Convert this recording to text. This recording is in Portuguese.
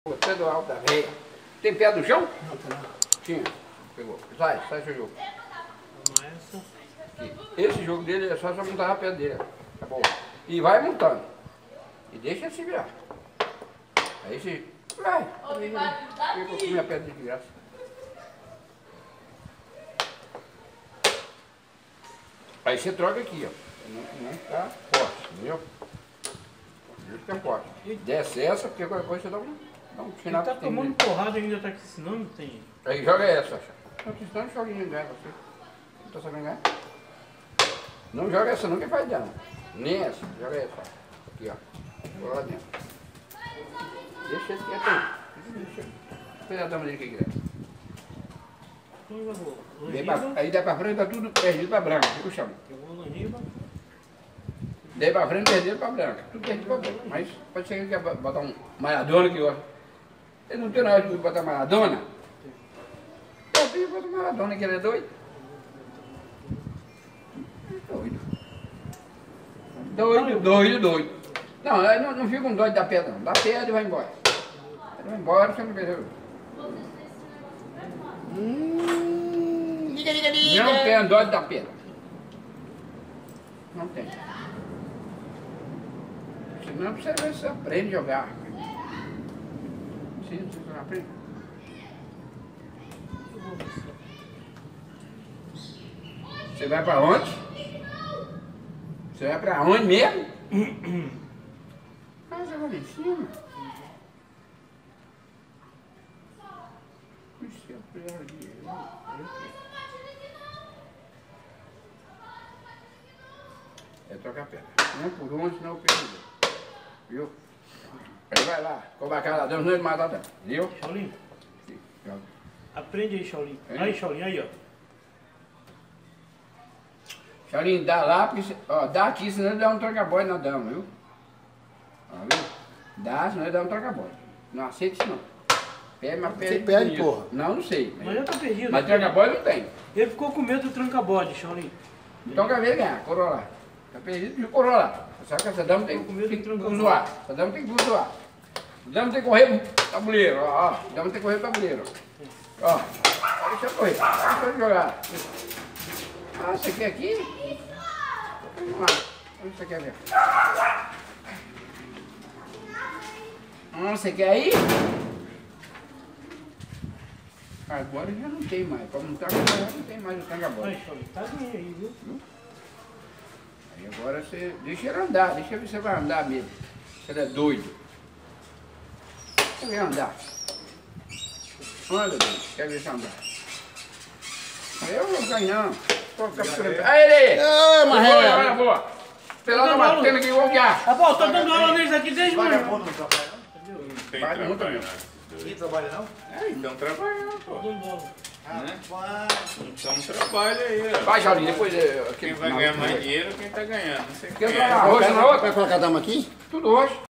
Pé do alto da veia. Tem pé do chão? Não, tá não. Tinha. Pegou. Sai seu jogo. Toma essa. Aqui. Esse jogo dele é só montar a pé dele. Acabou. E vai montando. E deixa ele se virar. Aí você. Vai. Fica com minha pedra de graça. Aí você troca aqui, ó. Não ficar forte, entendeu? Não fica forte. Desce essa, porque qualquer coisa você dá um Ele tá tomando porrada e ainda tá aqui ensinando, tem. Aí joga essa, Sacha. Não te ensinando, joga ninguém ganha você. Não tá sabendo ganhar? Não joga essa não que faz dano. Nem essa, joga essa. Aqui, ó. Vou lá dentro. Deixa ele quieto aí. Deixa ele. Olha a dama dele que quiser. Aí daí pra frente tá tudo perdido pra branca. Fica o chão. Daí pra frente perdido pra branca. Tudo perdido pra branca. Mas pode ser que ele quer botar um Maradona que gosta. Ele não tem nada de botar Maradona. Eu tenho que botar Maradona que ele é doido. Doido. Não fica um doido da pedra não. Da pedra e vai embora. Ele vai embora, você não percebeu. Liga. Não tem doido da pedra. Não tem. Senão você ver se aprende a jogar. Sim, você não aprende. Você vai pra onde? Você vai pra onde mesmo? Ah, você vai lá em cima. Puxa, ali. É trocar pedra. Um por um, senão eu perco. Viu? Aí vai lá, cobra a cara, Deus não ele matar dela. Viu? Shaolin, Sim, joga. aprende aí, Shaolin. Hein? Aí, Shaolin, aí, ó. Shaolin, dá lá, porque, ó, dá aqui, senão ele dá um troca-boy na dama, viu? Ó, viu? Dá, senão ele dá um troca-boy. Não aceita isso não. Pede, mas pede. Você pede, bonito. porra. Não sei. Mas eu tô perdido. Mas troca-boy não tem. Ele ficou com medo do tranca-bode, Shaolin. Então quer ver ganhar, coroa. Tá perdido de coroa. Sabe que essa dama tem que zoar. Essa dama tem que zoar. A dama tem que correr pro tabuleiro, ó. A dama tem que correr pro tabuleiro. Ó, deixa eu correr. Deixa eu jogar. Ah, você quer aqui? Vamos lá. Onde você quer ver? Você quer ir? Agora já não tem mais. Como não tá agora não tem mais o tanga-bola. Aí, Shaolin, tá bem aí, viu? Aí agora você deixa ele andar, deixa ele ver se você vai andar mesmo. Se ele é doido. Quer ver andar? Anda, doido. Quer ver se andar? Aí eu vou ganhar. Aí ele! Ah, mas é. Olha, boa! Pelada batendo aqui, vamos ganhar. Ah, pô, tô dando aula neles aqui desde manhã. Vagabundo não trabalha não? Não tem Vai, trabalho, não. né? Ninguém trabalha não? Então trabalhando, pô. Né? Rapaz. Então trabalha aí, ó. Vai, Jaulinho, depois... Quem vai ganhar mais dinheiro, quem tá ganhando. Não sei Quer quem trocar é. roxo na outra? Vai colocar a dama aqui? Tudo roxo.